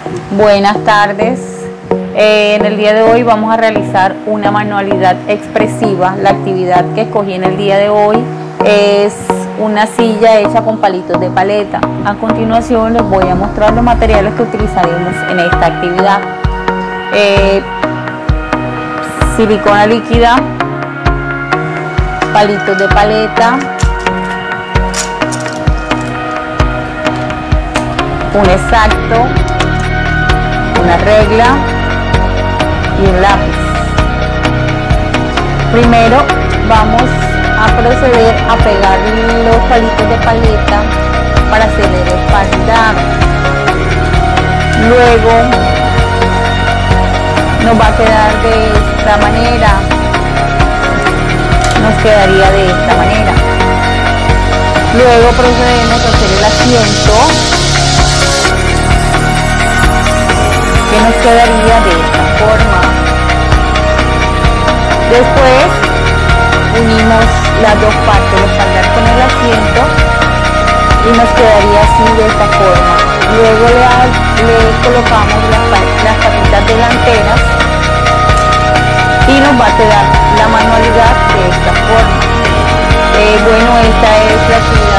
Buenas tardes. En el día de hoy vamos a realizar una manualidad expresiva. La actividad que escogí en el día de hoy es una silla hecha con palitos de paleta. A continuación les voy a mostrar los materiales que utilizaremos en esta actividad. Silicona líquida, palitos de paleta, un exacto, una regla y un lápiz. Primero vamos a proceder a pegar los palitos de paleta para hacer el espaldar. Luego nos va a quedar de esta manera, nos quedaría de esta manera. Luego procedemos a hacer el asiento, que nos quedaría de esta forma. Después unimos las dos partes, el espaldar con el asiento, y nos quedaría así de esta forma. Luego le colocamos las patitas delanteras y nos va a quedar la manualidad de esta forma. Bueno, esta es la actividad